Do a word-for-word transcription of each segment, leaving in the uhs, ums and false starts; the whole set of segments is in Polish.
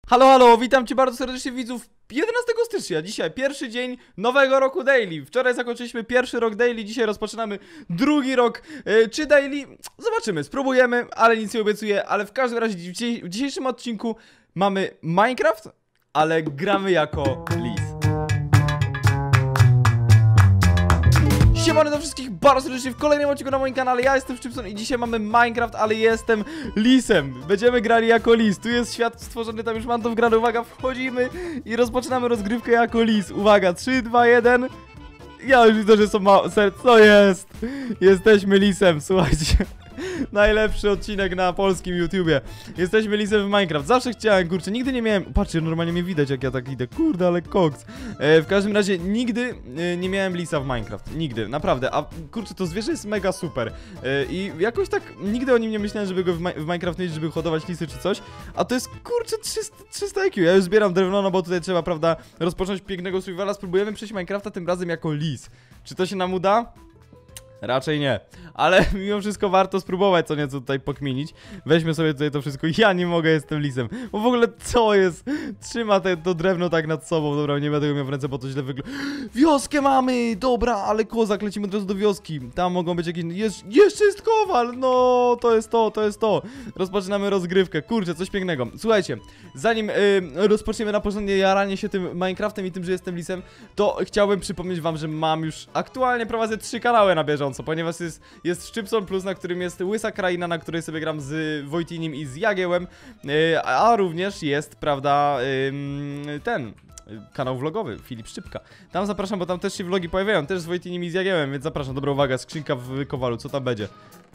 Halo, halo, witam cię bardzo serdecznie widzów jedenastego stycznia, dzisiaj pierwszy dzień nowego roku daily. Wczoraj zakończyliśmy pierwszy rok daily, dzisiaj rozpoczynamy drugi rok. Yy, czy daily? Zobaczymy, spróbujemy, ale nic nie obiecuję. Ale w każdym razie w, dziś w dzisiejszym odcinku mamy Minecraft, ale gramy jako Liz. Siemano do wszystkich bardzo serdecznie w kolejnym odcinku na moim kanale. Ja jestem Szczypson i dzisiaj mamy Minecraft, ale jestem Lisem. Będziemy grali jako Lis. Tu jest świat stworzony, tam już mam to wgrane. Uwaga, wchodzimy i rozpoczynamy rozgrywkę jako Lis. Uwaga, trzy, dwa, jeden. Ja już widzę, że są małe serc. Co jest? Jesteśmy Lisem, słuchajcie. Najlepszy odcinek na polskim YouTubie. Jesteśmy Lisem w Minecraft. Zawsze chciałem, kurczę, nigdy nie miałem. Patrzcie, normalnie mnie widać, jak ja tak idę. Kurde, ale koks. E, w każdym razie nigdy e, nie miałem Lisa w Minecraft. Nigdy, naprawdę. A kurczę, to zwierzę jest mega super. E, I jakoś tak nigdy o nim nie myślałem, żeby go w, w Minecraft mieć, żeby hodować lisy czy coś. A to jest kurczę trzysta I Q. Ja już zbieram drewno, no bo tutaj trzeba, prawda, rozpocząć pięknego survivala. Spróbujemy przejść Minecrafta tym razem jako lis. Czy to się nam uda? Raczej nie, ale mimo wszystko warto spróbować co nieco tutaj pokminić. Weźmy sobie tutaj to wszystko. Ja nie mogę, jestem lisem. Bo w ogóle co jest? Trzyma te, to drewno tak nad sobą. Dobra, nie będę go miał w ręce, bo to źle wygląda. Wioskę mamy! Dobra, ale kozak, lecimy od razu do wioski. Tam mogą być jakieś... Jest, jeszcze jest kowal! No, to jest to, to jest to. Rozpoczynamy rozgrywkę. Kurczę, coś pięknego. Słuchajcie, zanim yy, rozpoczniemy na porządnie jaranie się tym Minecraftem i tym, że jestem lisem, to chciałbym przypomnieć wam, że mam już aktualnie prowadzę trzy kanały na bieżąco. Ponieważ jest, jest Szczypson Plus, na którym jest Łysa Kraina, na której sobie gram z Wojtinim i z Jagiełem, yy, a również jest, prawda, yy, ten kanał vlogowy, Filip Szczypka. Tam zapraszam, bo tam też się vlogi pojawiają, też z Wojtinim i z Jagiełem, więc zapraszam. Dobra, uwaga, skrzynka w kowalu, co tam będzie?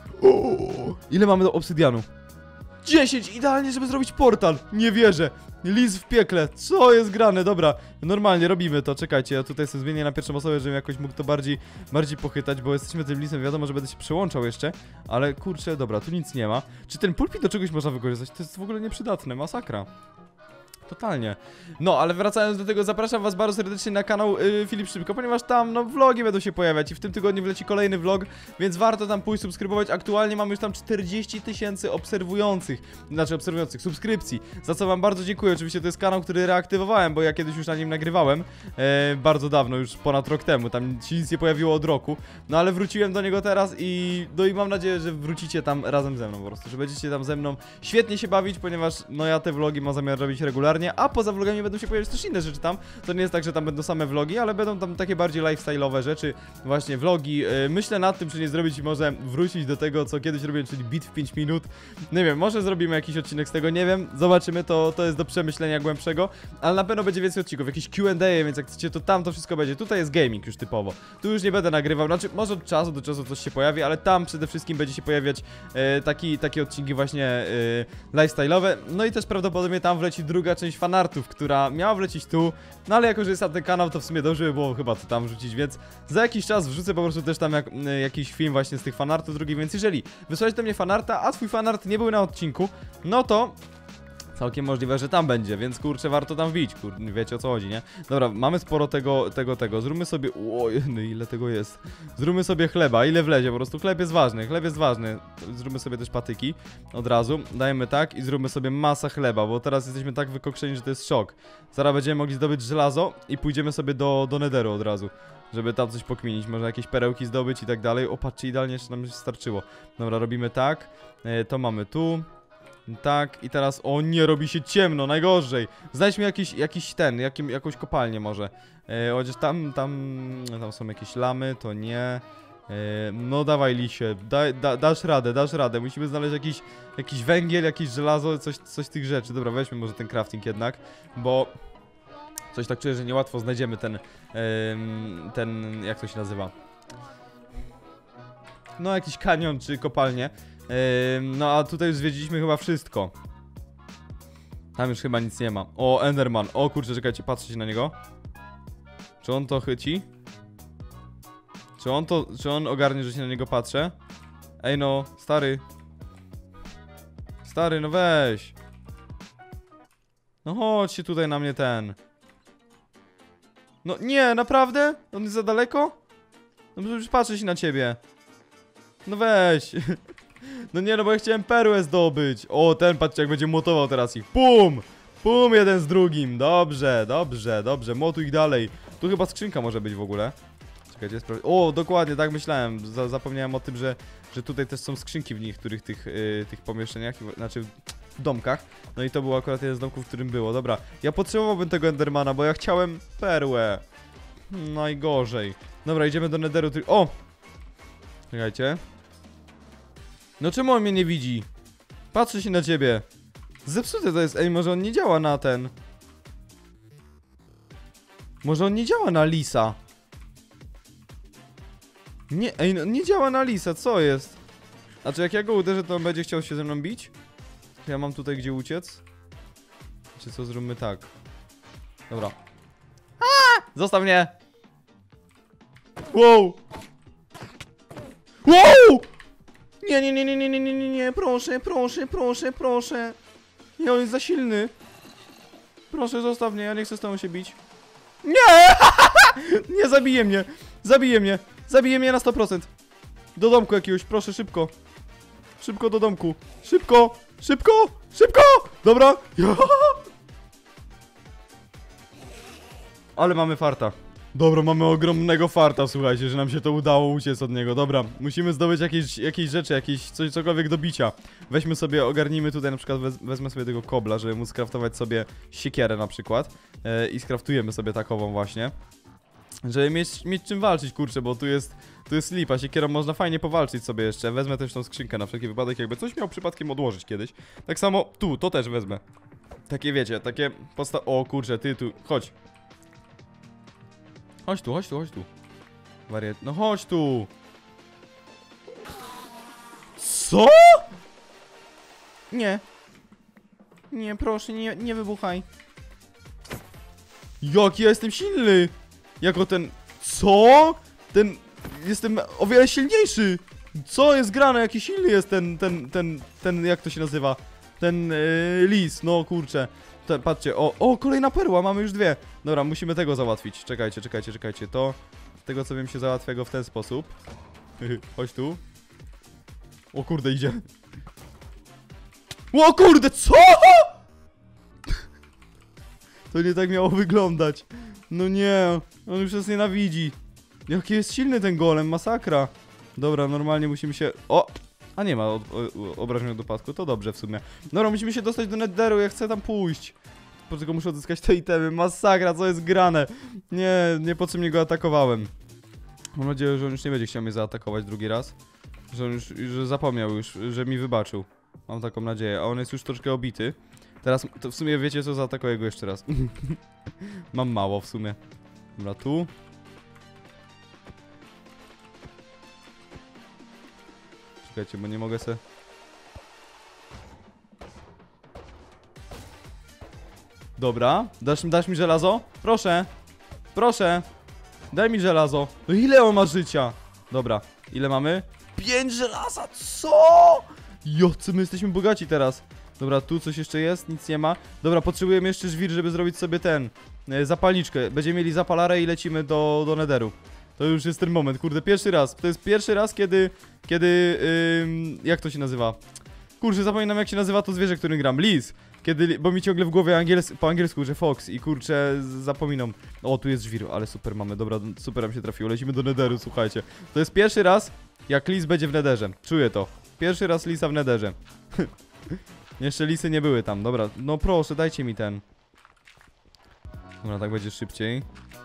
O, ile mamy do obsydianu? dziesięć, idealnie, żeby zrobić portal. Nie wierzę. Lis w piekle, co jest grane? Dobra, normalnie robimy to, czekajcie, ja tutaj sobie zmienię na pierwszą osobę, żebym jakoś mógł to bardziej bardziej pochytać, bo jesteśmy tym lisem, wiadomo, że będę się przyłączał jeszcze. Ale kurczę, dobra, tu nic nie ma. Czy ten pulpit do czegoś można wykorzystać? To jest w ogóle nieprzydatne, masakra. Totalnie. No, ale wracając do tego, zapraszam was bardzo serdecznie na kanał yy, Filip Szczypko, ponieważ tam, no, vlogi będą się pojawiać i w tym tygodniu wleci kolejny vlog, więc warto tam pójść subskrybować. Aktualnie mamy już tam czterdzieści tysięcy obserwujących, znaczy obserwujących, subskrypcji, za co wam bardzo dziękuję. Oczywiście to jest kanał, który reaktywowałem, bo ja kiedyś już na nim nagrywałem, e, bardzo dawno, już ponad rok temu, tam się nic nie pojawiło od roku, no ale wróciłem do niego teraz i, no i mam nadzieję, że wrócicie tam razem ze mną po prostu, że będziecie tam ze mną świetnie się bawić, ponieważ, no, ja te vlogi mam zamiar robić regularnie. A poza vlogami będą się pojawiać też inne rzeczy tam. To nie jest tak, że tam będą same vlogi, ale będą tam takie bardziej lifestyle'owe rzeczy. Właśnie vlogi. Yy, myślę nad tym, czy nie zrobić i może wrócić do tego, co kiedyś robiłem, czyli beat w pięć minut. Nie wiem, może zrobimy jakiś odcinek z tego, nie wiem. Zobaczymy, to, to jest do przemyślenia głębszego. Ale na pewno będzie więcej odcinków, jakieś Q and A, więc jak chcecie, to tam to wszystko będzie. Tutaj jest gaming już typowo. Tu już nie będę nagrywał, znaczy może od czasu do czasu coś się pojawi, ale tam przede wszystkim będzie się pojawiać yy, taki, takie odcinki właśnie yy, lifestyle'owe. No i też prawdopodobnie tam wleci druga część fanartu, która miała wlecieć tu, no ale jako, że jest tam ten kanał, to w sumie dobrze by było chyba to tam wrzucić, więc za jakiś czas wrzucę po prostu też tam jak, y, jakiś film właśnie z tych fanartów drugi, więc jeżeli wysłałeś do mnie fanarta, a twój fanart nie był na odcinku, no to całkiem możliwe, że tam będzie, więc kurczę, warto tam wbić, kur... wiecie o co chodzi, nie? Dobra, mamy sporo tego, tego, tego, zróbmy sobie, oj, no ile tego jest, zróbmy sobie chleba, ile wlezie, po prostu chleb jest ważny, chleb jest ważny, zróbmy sobie też patyki, od razu, dajemy tak i zróbmy sobie masę chleba, bo teraz jesteśmy tak wykokszeni, że to jest szok. Zaraz będziemy mogli zdobyć żelazo i pójdziemy sobie do, do Netheru od razu, żeby tam coś pokminić, może jakieś perełki zdobyć i tak dalej. O, patrzcie, idealnie jeszcze nam starczyło. Dobra, robimy tak, e, to mamy tu. Tak, i teraz, o nie, robi się ciemno, najgorzej. Znajdźmy jakiś, jakiś ten, jakim, jakąś kopalnię może. E, chociaż tam, tam, tam są jakieś lamy, to nie. E, no dawaj, lisie, da, da, dasz radę, dasz radę. Musimy znaleźć jakiś, jakiś węgiel, jakieś żelazo, coś, coś z tych rzeczy. Dobra, weźmy może ten crafting jednak, bo coś tak czuję, że niełatwo znajdziemy ten, ten, jak to się nazywa? No jakiś kanion czy kopalnię. No a tutaj już zwiedziliśmy chyba wszystko. Tam już chyba nic nie ma. O, Enderman. O kurczę, czekajcie, patrzcie na niego. Czy on to chyci? Czy on to, czy on ogarnie, że się na niego patrzę? Ej no, stary. Stary, no weź. No chodź się tutaj na mnie ten. No nie, naprawdę? On jest za daleko? No przecież patrzę się na ciebie. No weź. No nie, no bo ja chciałem perłę zdobyć. O, ten, patrzcie, jak będzie młotował teraz ich. Pum! Pum, jeden z drugim. Dobrze, dobrze, dobrze. Motuj ich dalej. Tu chyba skrzynka może być w ogóle. Czekajcie, sprawdź. O, dokładnie, tak myślałem. Za zapomniałem o tym, że, że tutaj też są skrzynki w niektórych tych, yy, tych pomieszczeniach, znaczy w domkach. No i to był akurat jeden z domków, w którym było. Dobra, ja potrzebowałbym tego Endermana, bo ja chciałem perłę. Najgorzej. Dobra, idziemy do Netheru. O! Czekajcie. No czemu on mnie nie widzi? Patrzę się na ciebie. Zepsute to jest. Ej, może on nie działa na ten. Może on nie działa na lisa. Nie, ej, no, nie działa na lisa, co jest? Znaczy jak ja go uderzę, to on będzie chciał się ze mną bić? Ja mam tutaj gdzie uciec? Czy co, zróbmy tak. Dobra. Aaaa! Zostaw mnie! Wow! Wow! Nie, nie, nie, nie, nie, nie, nie, nie, nie, proszę, proszę, proszę, proszę. Nie, on jest za silny. Proszę, zostaw mnie, ja nie chcę z tobą się bić. Nie! Nie, zabije mnie. Zabije mnie. Zabije mnie na sto procent. Do domku jakiegoś, proszę, szybko. Szybko do domku. Szybko, szybko, szybko! Dobra. Ale mamy farta. Dobra, mamy ogromnego farta, słuchajcie, że nam się to udało uciec od niego. Dobra, musimy zdobyć jakieś, jakieś rzeczy, jakieś coś, cokolwiek do bicia. Weźmy sobie, ogarnijmy tutaj na przykład, wez, wezmę sobie tego kobla, żeby móc skraftować sobie siekierę na przykład. Yy, I skraftujemy sobie takową właśnie. Żeby mieć, mieć czym walczyć, kurczę, bo tu jest, tu jest lipa, siekierą można fajnie powalczyć sobie jeszcze. Wezmę też tą skrzynkę na wszelki wypadek, jakby coś miał przypadkiem odłożyć kiedyś. Tak samo tu, to też wezmę. Takie wiecie, takie posta... O kurczę, ty tu, chodź. Chodź tu, chodź tu, chodź tu. Wariat, no chodź tu. Co? Nie. Nie, proszę, nie, nie wybuchaj. Jaki ja jestem silny. Jako ten... Co? Ten... Jestem o wiele silniejszy. Co jest grane? Jaki silny jest ten, ten, ten, ten, jak to się nazywa? Ten yy, lis, no kurczę. Te, patrzcie, o, o, kolejna perła, mamy już dwie. Dobra, musimy tego załatwić. Czekajcie, czekajcie, czekajcie. To, z tego co wiem, się załatwia go w ten sposób. Chodź tu. O kurde, idzie. O kurde, co? To nie tak miało wyglądać. No nie, on już nas nienawidzi. Jaki jest silny ten golem, masakra. Dobra, normalnie musimy się... O! A nie ma o, o, obrażeń od upadku, to dobrze w sumie. Dobra, musimy się dostać do Netheru, ja chcę tam pójść. Po tylko muszę odzyskać te itemy, masakra, co jest grane. Nie, niepotrzebnie go atakowałem. Mam nadzieję, że on już nie będzie chciał mnie zaatakować drugi raz. Że on już, że zapomniał już, że mi wybaczył. Mam taką nadzieję, a on jest już troszkę obity. Teraz, to w sumie wiecie co, zaatakuję go jeszcze raz. Mam mało w sumie. Dobra, tu. Czekajcie, bo nie mogę se... Dobra, dasz, dasz mi żelazo? Proszę. Proszę. Daj mi żelazo. No ile on ma życia? Dobra, ile mamy? Pięć żelaza, co? Jocy, my jesteśmy bogaci teraz. Dobra, tu coś jeszcze jest, nic nie ma. Dobra, potrzebujemy jeszcze żwir, żeby zrobić sobie ten e, zapalniczkę. Będziemy mieli zapalarę i lecimy do, do Netheru. To już jest ten moment, kurde, pierwszy raz. To jest pierwszy raz, kiedy, kiedy, ym, jak to się nazywa? Kurczę, zapominam jak się nazywa to zwierzę, którym gram. Lis. Kiedy, bo mi ciągle w głowie angiels po angielsku, że Fox i kurczę, zapominam. O, tu jest żwir, ale super mamy, dobra, super nam się trafiło. Lecimy do Netheru, słuchajcie. To jest pierwszy raz, jak lis będzie w Netherze. Czuję to. Pierwszy raz lisa w Netherze. Jeszcze lisy nie były tam, dobra. No proszę, dajcie mi ten. Dobra, tak będzie szybciej.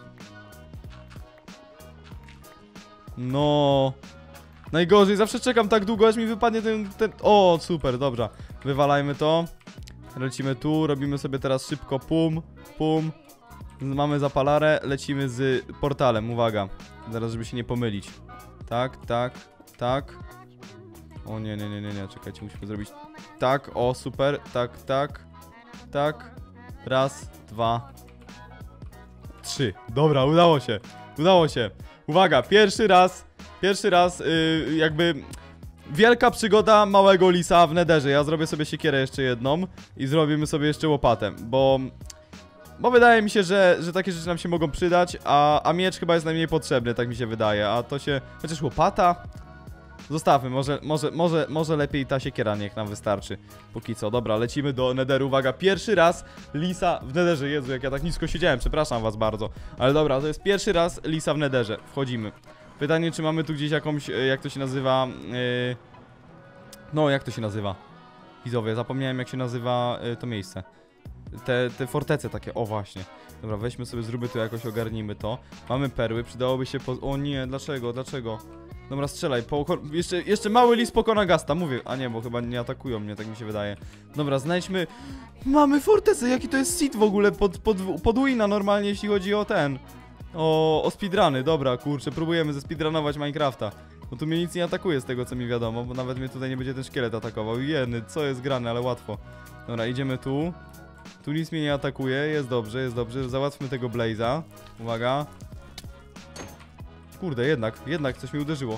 No. Najgorzej, zawsze czekam tak długo, aż mi wypadnie ten, ten... O, super, dobra. Wywalajmy to. Lecimy tu, robimy sobie teraz szybko pum, pum. Mamy zapalarę, lecimy z portalem, uwaga. Zaraz, żeby się nie pomylić. Tak, tak, tak. O nie, nie, nie, nie, nie, czekajcie, musimy zrobić tak, o super, tak, tak, tak. Raz, dwa, trzy. Dobra, udało się, udało się. Uwaga, pierwszy raz, pierwszy raz yy, jakby wielka przygoda małego lisa w Netherze. Ja zrobię sobie siekierę jeszcze jedną i zrobimy sobie jeszcze łopatę, bo... Bo wydaje mi się, że, że takie rzeczy nam się mogą przydać, a, a miecz chyba jest najmniej potrzebny, tak mi się wydaje, a to się... Chociaż łopata... Zostawmy, może, może, może, może lepiej ta siekiera niech nam wystarczy. Póki co, dobra, lecimy do Netheru, uwaga, pierwszy raz Lisa w Netherze, Jezu, jak ja tak nisko siedziałem, przepraszam was bardzo. Ale dobra, to jest pierwszy raz Lisa w Netherze, wchodzimy. Pytanie, czy mamy tu gdzieś jakąś, jak to się nazywa, yy... no, jak to się nazywa? Widzowie, zapomniałem jak się nazywa yy, to miejsce. Te, te fortece takie, o właśnie. Dobra, weźmy sobie, zróbmy to jakoś, ogarnijmy to. Mamy perły, przydałoby się po... O nie, dlaczego, dlaczego? Dobra, strzelaj, po... jeszcze, jeszcze mały lis pokona Gasta, mówię. A nie, bo chyba nie atakują mnie, tak mi się wydaje. Dobra, znajdźmy... Mamy fortecę, jaki to jest seed w ogóle pod, pod, pod wina normalnie, jeśli chodzi o ten... O, o speedruny, dobra, kurczę, próbujemy zespeedrunować Minecrafta. Bo tu mnie nic nie atakuje z tego, co mi wiadomo, bo nawet mnie tutaj nie będzie ten szkielet atakował. Jeny, co jest grane, ale łatwo. Dobra, idziemy tu. Tu nic mnie nie atakuje, jest dobrze, jest dobrze. Załatwmy tego Blaze'a. Uwaga. Kurde, jednak, jednak coś mi uderzyło.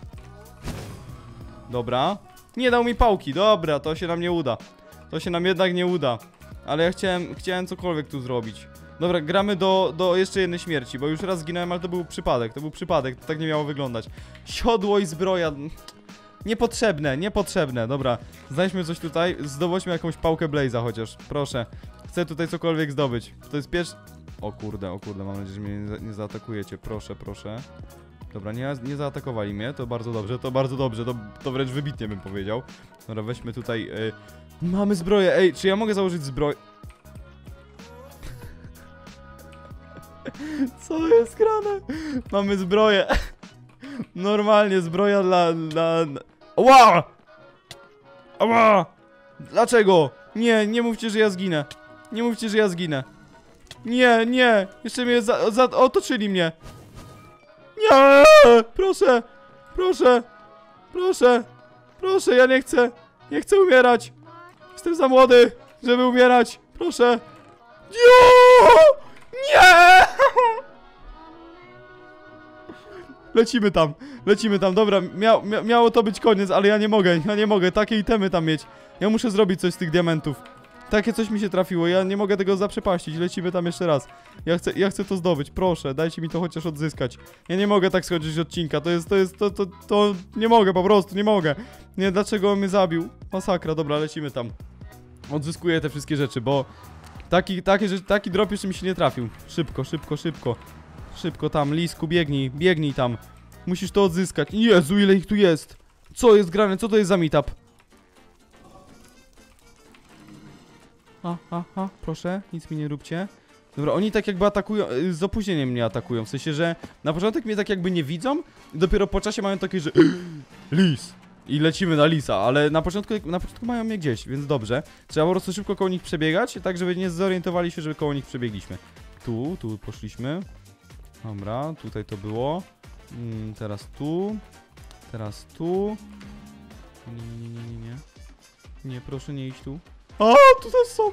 Dobra. Nie dał mi pałki, dobra, to się nam nie uda. To się nam jednak nie uda. Ale ja chciałem, chciałem cokolwiek tu zrobić. Dobra, gramy do, do jeszcze jednej śmierci, bo już raz zginąłem, ale to był przypadek, to był przypadek, to tak nie miało wyglądać. Siodło i zbroja... Niepotrzebne, niepotrzebne, dobra. Znajdźmy coś tutaj, zdobądźmy jakąś pałkę Blaze'a chociaż, proszę. Chcę tutaj cokolwiek zdobyć. To jest pierwszy... O kurde, o kurde, mam nadzieję, że mnie nie, nie zaatakujecie, proszę, proszę. Dobra, nie, nie zaatakowali mnie, to bardzo dobrze, to bardzo dobrze, to, to wręcz wybitnie bym powiedział. Dobra, weźmy tutaj... Yy... Mamy zbroję, ej, czy ja mogę założyć zbroję? Co jest grane? Mamy zbroję. Normalnie zbroja dla... dla... Ła! Ła! Dlaczego? Nie, nie mówcie, że ja zginę. Nie mówcie, że ja zginę. Nie, nie. Jeszcze mnie za, za, otoczyli mnie. Nie! Proszę. Proszę. Proszę. Proszę, ja nie chcę. Nie chcę umierać. Jestem za młody, żeby umierać. Proszę. Nie! Nie! Lecimy tam, lecimy tam, dobra, mia, mia, miało to być koniec, ale ja nie mogę, ja nie mogę, takie itemy tam mieć. Ja muszę zrobić coś z tych diamentów. Takie coś mi się trafiło, ja nie mogę tego zaprzepaścić, lecimy tam jeszcze raz. Ja chcę, ja chcę to zdobyć, proszę, dajcie mi to chociaż odzyskać. Ja nie mogę tak schodzić z odcinka, to jest, to jest, to, to, to, nie mogę po prostu, nie mogę. Nie, dlaczego on mnie zabił? Masakra, dobra, lecimy tam. Odzyskuję te wszystkie rzeczy, bo taki, taki, taki drop jeszcze mi się nie trafił. Szybko, szybko, szybko. Szybko tam, Lisku, biegnij, biegnij tam. Musisz to odzyskać. Jezu, ile ich tu jest. Co jest grane? Co to jest za meetup? A, a, a, proszę, nic mi nie róbcie. Dobra, oni tak jakby atakują, z opóźnieniem mnie atakują. W sensie, że na początek mnie tak jakby nie widzą i dopiero po czasie mają takie, że lis. I lecimy na lisa, ale na początku, na początku mają mnie gdzieś, więc dobrze. Trzeba po prostu szybko koło nich przebiegać, tak żeby nie zorientowali się, że koło nich przebiegliśmy. Tu, tu poszliśmy. Dobra, tutaj to było. Mm, teraz tu. Teraz tu. Nie, nie, nie, nie, nie. Nie, proszę nie iść tu. A, tutaj są!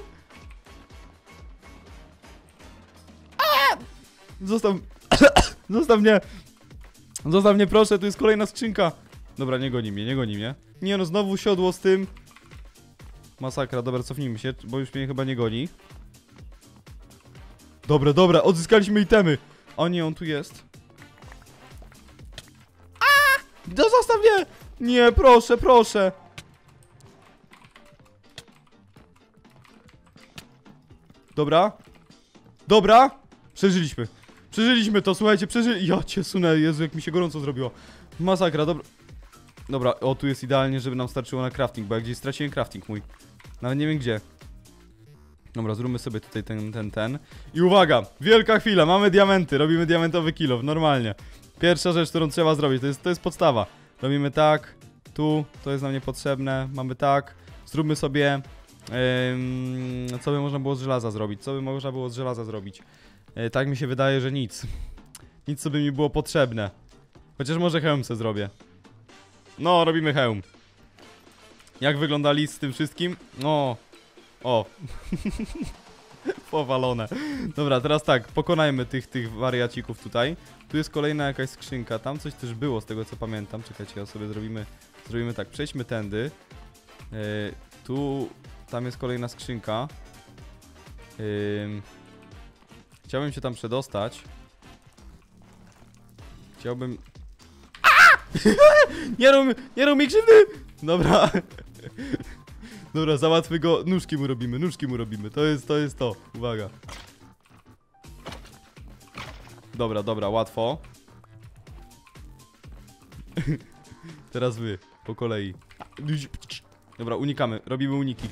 A! Zostaw... Zostaw mnie! Zostaw mnie, proszę, tu jest kolejna skrzynka. Dobra, nie goni mnie, nie goni mnie. Nie no, znowu siodło z tym. Masakra, dobra, cofnijmy się, bo już mnie chyba nie goni. Dobra, dobra, odzyskaliśmy itemy. O nie, on tu jest. A! No zostaw mnie! Nie, proszę, proszę. Dobra. Dobra. Przeżyliśmy. Przeżyliśmy to, słuchajcie, przeżyli... Ja cię sunę, Jezu, jak mi się gorąco zrobiło. Masakra, dobra. Dobra, o, tu jest idealnie, żeby nam starczyło na crafting, bo ja gdzieś straciłem crafting mój. Nawet nie wiem gdzie. Dobra, zróbmy sobie tutaj ten, ten, ten. I uwaga, wielka chwila, mamy diamenty, robimy diamentowy kill off, normalnie. Pierwsza rzecz, którą trzeba zrobić, to jest, to jest podstawa. Robimy tak, tu, to jest nam niepotrzebne, mamy tak. Zróbmy sobie, yy, co by można było z żelaza zrobić, co by można było z żelaza zrobić. Yy, tak mi się wydaje, że nic. Nic, co by mi było potrzebne. Chociaż może hełm se zrobię. No, robimy hełm. Jak wygląda list z tym wszystkim? No... O. Powalone. Dobra, teraz tak, pokonajmy tych, tych wariacików tutaj. Tu jest kolejna jakaś skrzynka, tam coś też było z tego co pamiętam. Czekajcie, ja sobie zrobimy, zrobimy tak, przejdźmy tędy. Yy, tu, tam jest kolejna skrzynka. Yy, chciałbym się tam przedostać. Chciałbym... A! Nie rób, nie rób mi krzywdy! Dobra. Dobra, załatwmy go. Nóżki mu robimy, nóżki mu robimy. To jest, to jest to. Uwaga. Dobra, dobra, łatwo. Teraz wy, po kolei. Dobra, unikamy, robimy uniki.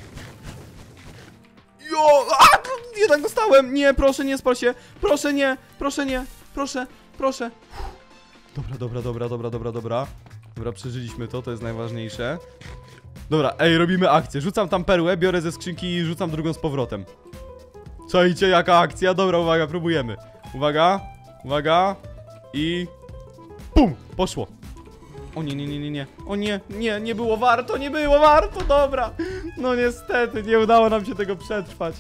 Jo! A! Jednak dostałem! Nie, proszę, nie spal się! Proszę, nie! Proszę, nie! Proszę, proszę! Dobra, dobra, dobra, dobra, dobra, dobra. Dobra, przeżyliśmy to, to jest najważniejsze. Dobra, ej, robimy akcję. Rzucam tam perłę, biorę ze skrzynki i rzucam drugą z powrotem. Czajcie, jaka akcja? Dobra, uwaga, próbujemy. Uwaga, uwaga. I... Pum! Poszło. O nie, nie, nie, nie, nie. O nie, nie, nie było warto, nie było warto, dobra. No niestety, nie udało nam się tego przetrwać.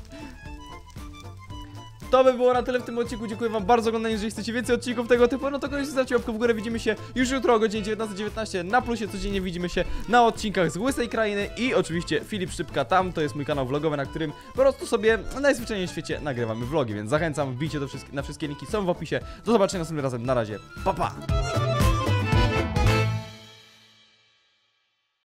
To by było na tyle w tym odcinku, dziękuję wam bardzo za oglądanie. Jeżeli chcecie więcej odcinków tego typu, no to koniecznie zostawcie łapkę w górę. Widzimy się już jutro o godzinie dziewiętnastej dziewiętnaście na Plusie. Codziennie widzimy się na odcinkach z Łysej Krainy. I oczywiście Filip Szczypka, tam to jest mój kanał vlogowy, na którym po prostu sobie najzwyczajniej w świecie nagrywamy vlogi. Więc zachęcam, wbijcie do wszystkie, na wszystkie linki, są w opisie. Do zobaczenia następnym razem, na razie, pa pa!